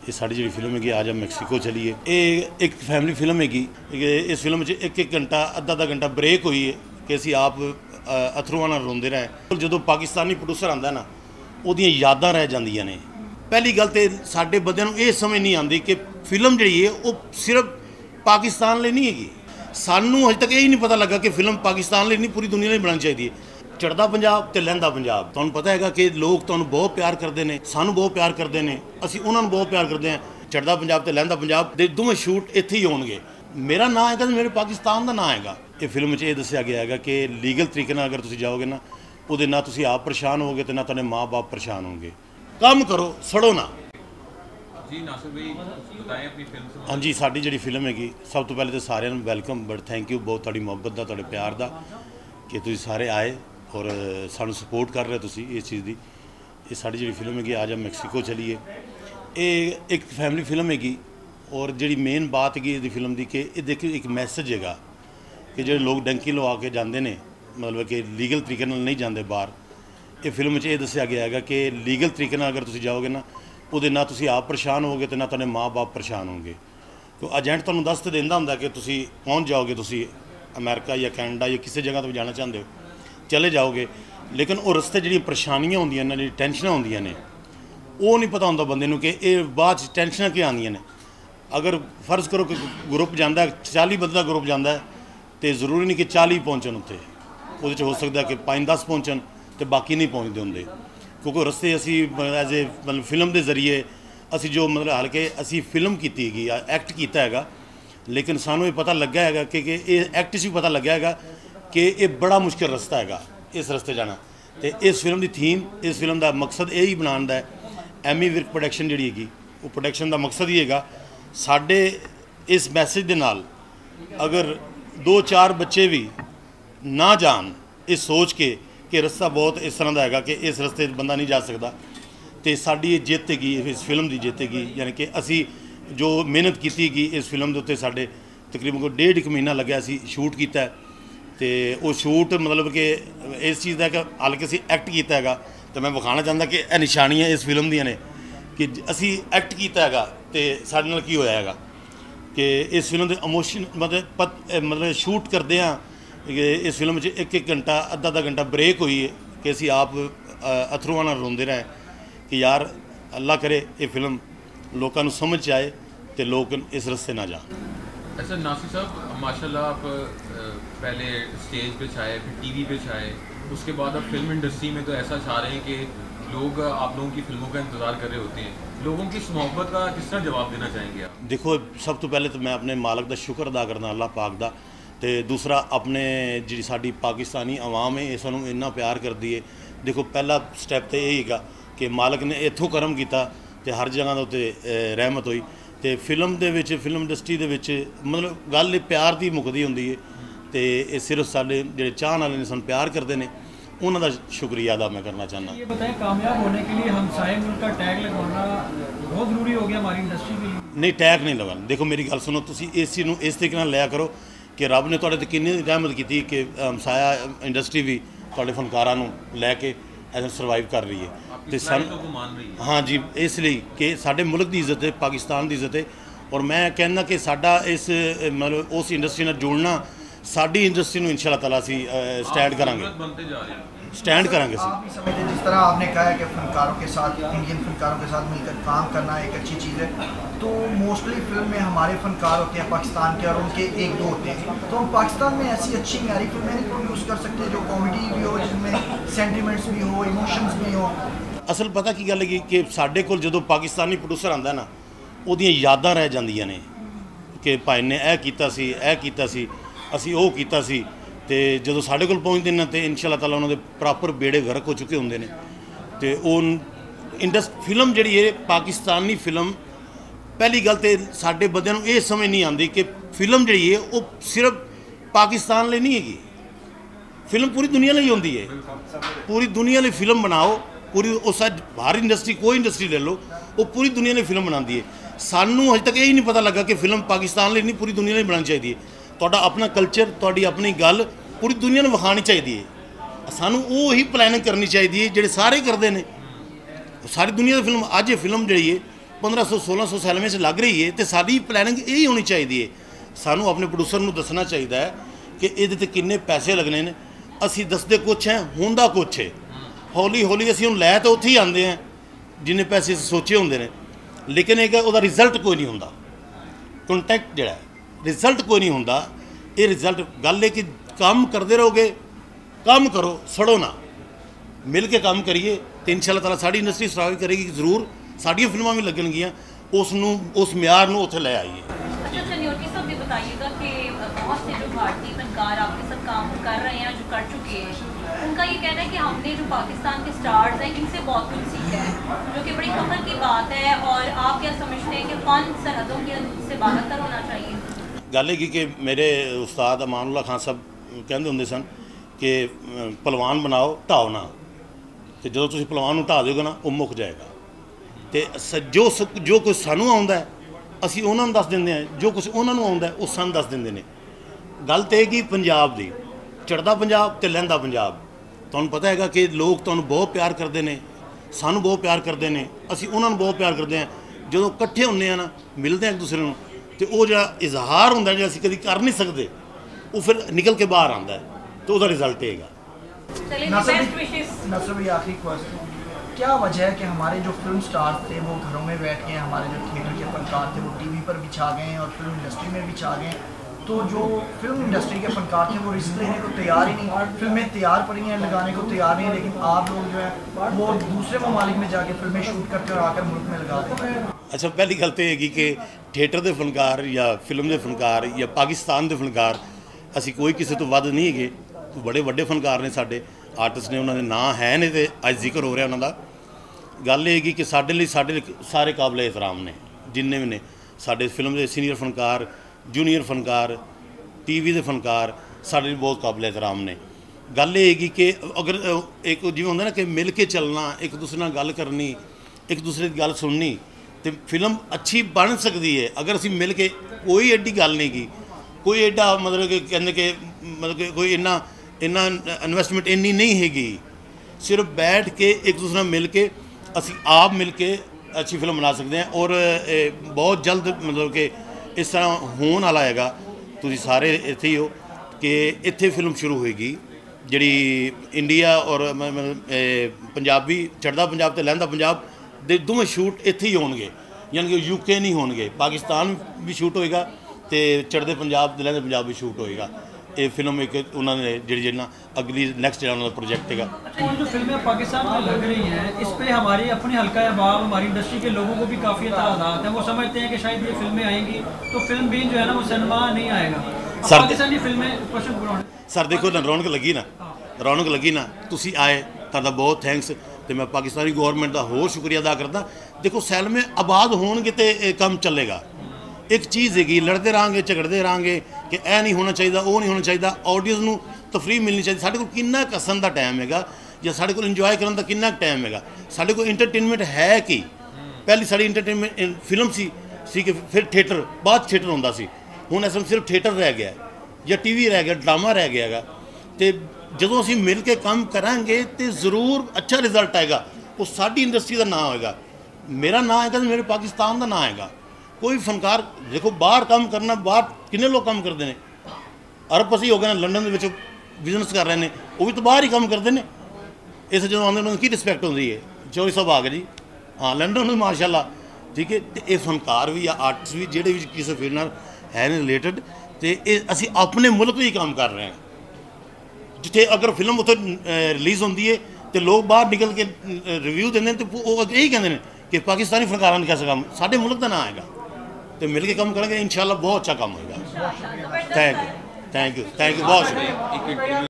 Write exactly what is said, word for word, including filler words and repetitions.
ये साड़ी जी फिल्म है आज हम मैक्सीको चलीए। ये एक फैमिली फिल्म हैगी। इस फिल्म एक एक घंटा अद्धा अद्धा घंटा ब्रेक हुई है कि असी आप अथरूआं नाल रोंदे रहे। जो पाकिस्तानी प्रोड्यूसर आंदा ना उहदियां यादां रह जांदियां ने। पहली गल तो साडे बंदियां नूं ये समझ नहीं आती कि फिल्म जी है वो सिर्फ पाकिस्तान लिए नहीं हैगी। सानू अजे तक यही नहीं पता लगा कि फिल्म पाकिस्तान लिए नहीं पूरी दुनिया लिए बनानी चाहिए। चढ़दा पंजाब ते लहंदा पंजाब तुहानूं पता है कि लोग तुहानूं बहुत प्यार करते हैं, सानू बहुत प्यार करते हैं, असीं उन्हां नूं बहुत प्यार करते हैं। चढ़दा पंजाब ते लहंदा पंजाब दे दोवें शूट इत्थे ही होणगे। मेरा नाम है तो मेरे पाकिस्तान का नाम हैगा। ये फिल्म च ये दस्सिया गया है कि लीगल तरीके नाल अगर तुसीं जाओगे ना उहदे ना तुसीं आप परेशान होगे तो ना तुहाडे माँ बाप परेशान होंगे। काम करो सड़ो ना। जी नासिर भाई बताएं अपनी फिल्म। हाँ जी साडी जिहड़ी फिल्म हैगी सब तो पहले तो सारिਆਂ ਨੂੰ वैलकम बट थैंक यू बहुत तुहाडी मुहब्बत दा तुहाडे प्यार दा कि तुसीं सारे आए और सानू सपोर्ट कर रहे तुसी इस चीज़ की। ये साड़ी जी फिल्म हैगी आज हम मैक्सीको चलीए। ये एक फैमिली फिल्म हैगी और जी मेन बात हैगी इस फिल्म की कि ये देखिए एक मैसेज हैगा कि जो लोग डंकी लवा के जाते हैं मतलब कि लीगल तरीके नहीं जाते बाहर। ये फिल्म च ये दस्सिया गया है कि लीगल तरीके अगर तुम जाओगे ना उहदे ना तुसीं आप परेशान होगे तो ना तुहाडे माँ बाप परेशान होंगे। तो एजेंट तुहानूं दस तो देंदा हुंदा कि तुसीं पहुँच जाओगे, तुसीं अमेरिका या कैनेडा या किसी जगह तो जाना चाहते हो चले जाओगे, लेकिन वो रस्ते जी परेशानियां होंदियां ने, जी टेंशन होंदियां ने, वो नहीं पता होंदा बंदे नूं कि ये बाद टेंशन क्यों आंदियां ने। अगर फर्ज करो कि ग्रुप जाता है चाली बंदे का ग्रुप जाता है तो जरूरी नहीं कि चाली पहुँचन उत्थे, वो हो सकता है कि पाँच दस पहुँचन तो बाकी नहीं पहुँचते होंगे। क्योंकि रस्ते असी एज ए मतलब फिल्म के जरिए असी जो मतलब हल्के असी फिल्म की हैगी एक्ट किया है, लेकिन सानू ये पता लग्या है कि ये एक्ट से भी पता लग्या है कि ये बड़ा मुश्किल रस्ता है इस रस्ते जाना। तो इस फिल्म की थीम इस फिल्म का मकसद यही बनाने का है। एमी विर्क प्रोडक्शन जी हैगी वो प्रोडक्शन का मकसद ही है साढ़े इस मैसेज के नाल अगर दो चार बच्चे भी ना जान इस सोच के कि रस्ता बहुत इस तरह का है कि इस रस्ते बंदा नहीं जा सकता, तो साड़ी जित हैगी इस फिल्म की जित हैगी। यानी कि असी जो मेहनत की हैगी इस फिल्म के उत्ते साढ़े तकरीबन कोई डेढ़ एक महीना लग्या असी शूट किया। तो वो शूट मतलब कि इस चीज़ का हल्के असी एक्ट किया है तो मैं विखाना चाहता कि यह निशानियाँ इस फिल्म दियाँ ने कि असी एक्ट किया है तो साडे नाल की होया है कि इस फिल्म के इमोशन मतलब पत मतलब शूट करदे हाँ इस फिल्म एक एक घंटा अद्धा अद्धा घंटा ब्रेक हुई है कि असी आप अथरूआं नाल रोंदे रहे कि यार अल्लाह करे ये फिल्म लोगों को समझ आए तो लोग इस रस्ते ना जाए। अच्छा नासिर साहब माशाल्लाह आप पहले स्टेज पे छाए फिर टीवी पे छाए, उसके बाद अब फिल्म इंडस्ट्री में तो ऐसा छा रहे हैं कि लोग आप लोगों की फिल्मों का इंतज़ार कर रहे होते हैं। लोगों की इस मोहब्बत का किस तरह जवाब देना चाहेंगे आप? देखो सब तो पहले तो मैं अपने मालक का शुक्र अदा करना अल्लाह पाक का, तो दूसरा अपने जी साडी पाकिस्तानी आवाम है इस नूं इन्ना प्यार करती है। देखो पहला स्टैप तो यही है कि मालक ने इत्थों करम किया तो हर जगह के उत्ते रहमत हुई। तो फिल्म दे विच फिल्म इंडस्ट्री दे विच मतलब गल प्यार की मुकदी होंदी है। तो ये सिर्फ साडे जिहड़े चाहण वाले ने सानूं प्यार करते हैं उन्हों का शुक्रिया अदा मैं करना चाहना। ये बताएं कामयाब होने के लिए हमसाये मुल्क का टैग लगवाना बहुत ज़रूरी हो गया हमारी इंडस्ट्री के लिए? नहीं टैग नहीं लगाना। देखो मेरी गल सुनो, तुसीं इस चीज़ नूं इस तरीके नाल लिया करो कि रब ने तुहाडे ते किन्नी रहमत की कि हमसाया इंडस्ट्री भी तुहाडे फनकारां नूं लैके ऐसे सर्वाइव कर रही है। तो सन हाँ जी इसलिए कि साडे मुल्क की इज्जत है, पाकिस्तान की इज्जत है। और मैं कहना कि साडा इस मतलब उस इंडस्ट्री नाल जुड़ना साडी इंडस्ट्री में इंशाअल्लाह ताला असी स्टैंड करांगे स्टैंड करांगे। आप भी समझते जिस तरह आपने कहा है कि फनकारों के साथ इंडियन फनकारों के साथ मिलकर काम करना एक अच्छी चीज़ है, तो मोस्टली फिल्म में हमारे फनकार होते हैं पाकिस्तान के और उनके एक दो होते हैं। तो हम पाकिस्तान में ऐसी अच्छी म्यारी फिल्में नहीं प्रोड्यूस कर सकते जो कॉमेडी भी हो, जिसमें सेंटिमेंट्स भी हो, इमोशंस भी हो। असल पता की गल है कि साडे कोल जदों पाकिस्तानी प्रोड्यूसर आंदा ना उहदियां यादां रह जांदियां ने कि भाई ने यह कीता सी यह कीता सी असी वो कीता सी। तो जो साढ़े को पहुँचते हैं तो इंशाअल्लाह ताला उन्होंने प्रॉपर बेड़े गर्क हो चुके होंगे ने। तो इंडस्ट फिल्म जी है पाकिस्तानी फिल्म पहली गल तो साढ़े बंदियां नूं ये समझ नहीं आती कि फिल्म जी है वो सिर्फ पाकिस्तान लिए नहीं हैगी। फिल्म पूरी दुनिया लिए होंदी है, पूरी दुनिया लिए फिल्म बनाओ, पूरी उस बाहर इंडस्ट्री कोई इंडस्ट्री ले लो वो पूरी दुनिया लिए फिल्म बनाती है। सानू अजे तक यही नहीं पता लगा कि फिल्म पाकिस्तान लिए नहीं पूरी दुनिया लिए बनानी चाहिए। तुहाडा अपना कल्चर तुहाडी अपनी गल पूरी दुनिया में विखानी चाहिए है। सानू वो ही प्लैनिंग करनी चाहिए जिहड़े सारे करते हैं। सारी दुनिया की फिल्म अज ये फिल्म जी है पंद्रह सौ सोलह सौ सैलमे च लग रही है तो साड़ी प्लैनिंग यही होनी चाहिए। सानू अपने प्रोड्यूसर नू दसना चाहिए कि ये किन्ने पैसे लगने ने, असी दसते कुछ हैं होंदा कुछ है। हौली हौली असी हुण लै तो उत्थे ही आंदे हैं जिन्ने पैसे सोचे होंदे ने, लेकिन एक उहदा रिजल्ट कोई नहीं होंदा। कंटैक्ट जिहड़ा रिजल्ट कोई नहीं होंदा। ये रिजल्ट गल है कि काम करते रहोगे, काम करो, सड़ो ना, मिल के काम करिए तो इंशाअल्लाह ताला साड़ी इंडस्ट्री सर्वाइव करेगी। जरूर साड़ियाँ फिल्मां भी लगनगियां, उसनू उस म्यार नू उत्थे लै आइए। अच्छा सन्योटी साहब ये बताइएगा कि बहुत से जो भारतीय फनकार आपके साथ काम कर रहे हैं, जो कर चुके हैं, उनका ये कहना है कि हमने जो पाकिस्तान के स्टार्स हैं इनसे बहुत कुछ सीखा है, जो कि बड़ी फख्र की बात है। और आप क्या समझते हैं कि फ़न सरहदों की हदूद से बाहर होना चाहिए? गल है कि मेरे उस्ताद अमानुल्लाह खान साहब कहते होंगे सन कि पहलवान बनाओ ढाओ ना, तो जो तुम पहलवान नूं ढा दोगे ना वो मुक जाएगा। तो जो जो कुछ सानू आउंदा है असी उन्हां नूं दस दिंदे हैं, जो कुछ उन्हां नूं आउंदा है वो सानू दस दिंदे ने। गल तो कि पंजाब दी चढ़दा पंजाब ते लहंदा पंजाब, तुहानूं पता है कि लोग तुहानूं बहुत प्यार करते हैं, सानू बहुत प्यार करते हैं, असी उन्हां नूं बहुत प्यार करते हैं। जो इकट्ठे होंदे हैं ना, मिलते हैं एक दूसरे नूं, तो वो जो इजहार होंदा जो असी कभी कर नहीं सकते, वो फिर निकल के बाहर आंदा है, तो उसका रिजल्ट है। नसर भाई आखिरी क्वेश्चन, क्या वजह है कि हमारे जो फिल्म स्टार्स थे वो घरों में बैठ गए, हमारे जो थिएटर के फनकार थे वो टीवी पर भी छा गए हैं और फिल्म इंडस्ट्री में भी छा गए, तो जो फिल्म इंडस्ट्री के फनकार थे वो रिस्क लेने को तैयार ही नहीं, फिल्में तैयार पड़ी हैं लगाने को तैयार नहीं, लेकिन आप लोग जो है वो दूसरे ममालिक में जाके फिल्में शूट करके और आकर मुल्क में लगा देते हैं। अच्छा, पहली गल तो है कि थिएटर के फनकार या फिल्म के फनकार या पाकिस्तान के फनकार असी कोई किसी तो वध नहीं है, बड़े वड्डे फनकार ने साडे आर्टिस्ट ने, उन्होंने नाम है नहीं तो अज जिक्र हो रहा उन्होंने। गल ये कि साडे लिए साडे सारे काबिल एहतराम ने जिन्ने भी ने, साडे फिल्म के सीनियर फनकार, जूनीयर फनकार, टीवी के फनकार साडे लिए बहुत काबिल एहतराम ने। गल ये कि अगर एक जिवें होंदा ना कि मिल के चलना, एक दूसरे नाल गल करनी, एक दूसरे की गल सुननी, तो फिल्म अच्छी बन सकती है। अगर असीं मिल के, कोई एड्डी गल नहीं की, कोई एड्डा मतलब कि कहते कि मतलब कि कोई इन्ना इन्ना इन्वेस्टमेंट इन्नी नहीं हैगी, सिर्फ बैठ के एक दूसरे मिल के असी आप मिल के अच्छी फिल्म बना सकते हैं। और बहुत जल्द मतलब कि इस तरह होने वाला है, तुसीं सारे इत्थे ही हो कि इत्थे फिल्म शुरू होएगी जिहड़ी इंडिया और पंजाबी चढ़दा पंजाब ते लहंदा पंजाब दे दोवें शूट इत्थे ही होणगे, यानी कि यूके नहीं होणगे, पाकिस्तान भी शूट होएगा तो चढ़दे पंजाब ते लहंदे पंजाब भी शूट होएगा। ये फिल्म एक उन्होंने जी जिन्ना अगली नैक्सट जो प्रोजेक्ट है। जो फिल्में पाकिस्तान में लग रही हैं इस पर हमारी अपनी हल्का अहबाब, हमारी इंडस्ट्री के लोगों को भी काफ़ी एतराज़ात हैं। वो समझते हैं कि शायद ये फिल्में आएंगी तो फिल्म भी जो है ना वो सिनेमा नहीं आएगा। सर पाकिस्तानी फिल्में क्वेश्चन पूरा सर देखो ना, रौनक लगी ना, रौनक लगी ना, तुसी आए तुहाडा बहुत थैंक्स। तो मैं पाकिस्तानी गौरमेंट का होर शुक्रिया अदा करता। देखो सैलमे आबाद होणगे तो काम चलेगा। एक चीज़ हैगी, लड़ते रहेंगे झगड़ते रहेंगे कि यह नहीं होना चाहिए, वो नहीं होना चाहिए, ऑडियंस नूं तफरीह मिलनी चाहिए। साढ़े कोल कितना कसन का टाइम है या साढ़े कोल इंजॉय करने का कितना टाइम है, साढ़े कोल इंटरटेनमेंट है कि पहली साड़ी इंटरटेनमेंट फिल्म सी, सी कि फिर थिएटर, बाद थिएटर होंदा सी, हुण इस सिर्फ थिएटर रह गया या टी वी रह गया, ड्रामा रह गया। तो जदों असीं मिल के काम करांगे तो जरूर अच्छा रिजल्ट आएगा। वो साडी इंडस्ट्री का नाम होएगा, मेरा नाम आएगा तो मेरे पाकिस्तान का नाम आएगा। कोई फनकार देखो बाहर काम करना, बाहर किन्ने लोग काम करते हैं, अरबपति हो गए लंडन के बिजनेस कर रहे हैं, वो भी तो बाहर ही काम करते हैं। इस जो आते उन्होंने की रिस्पैक्ट होती है। चौधरी साहब आ गए जी, हाँ लंडन में माशाअल्लाह, ठीक है। तो ये फनकार भी या आर्टिस्ट भी जोड़े भी किसी फील्ड नाल है रिलेटेड, तो असी अपने मुल्क में ही काम कर रहे हैं। जिथे अगर फिल्म उत्थे रिलीज़ होती है तो लोग बाहर निकल के रिव्यू देंगे तो वो यही कहते हैं कि पाकिस्तानी फनकारां ने कैसा काम, साढ़े मुल्क का नाम आएगा। तो मिल के काम करेंगे इंशाल्लाह बहुत अच्छा काम होगा। Thank you thank you thank you बहुत शुक्रिया।